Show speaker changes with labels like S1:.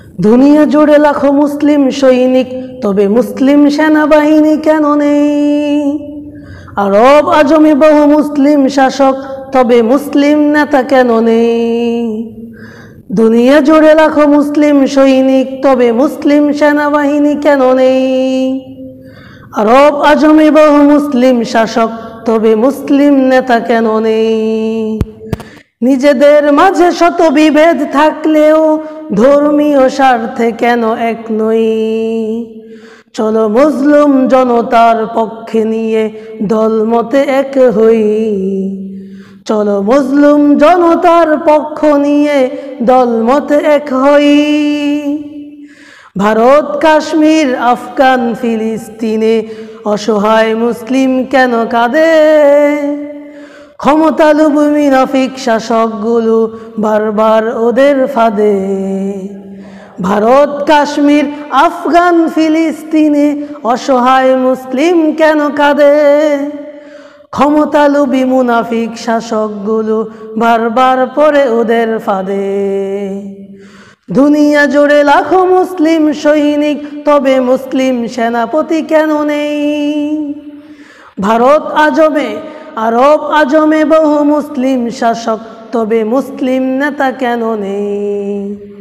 S1: দুনিয়া জুড়ে লাখো মুসলিম সৈনিক, তবে মুসলিম সেনাবাহিনী কেন নেই? আরব আজমে বহু মুসলিম শাসক, তবে মুসলিম নেতা কেন নেই? দুনিয়া জুড়ে লাখো মুসলিম সৈনিক, তবে মুসলিম সেনাবাহিনী কেন নেই? আরব আজমে বহু মুসলিম শাসক, তবে মুসলিম নেতা কেন নেই? নিজেদের মাঝে শত বিভেদ থাকলেও ধর্মীয় স্বার্থে কেন এক নই? চলো মুসলিম জনতার পক্ষে নিয়ে দলমতে এক হই। চলো মুসলিম জনতার পক্ষ নিয়ে দলমতে এক হই। ভারত, কাশ্মীর, আফগান, ফিলিস্তিনে অসহায় মুসলিম কেন কাঁদে? ক্ষমতালোভী মুনাফিক শাসকগুলো বারবার ওদের ফাঁদে। ভারত, কাশ্মীর, আফগান, ফিলিস্তিনে অসহায় মুসলিম কেন কাঁদে? ক্ষমতালোভী মুনাফিক শাসকগুলো বারবার পড়ে ওদের ফাঁদে। দুনিয়া জুড়ে লাখো মুসলিম সৈনিক, তবে মুসলিম সেনাপতি কেন নেই? আরব আজমে বহু মুসলিম শাসক, তবে মুসলিম নেতা কেন নেই?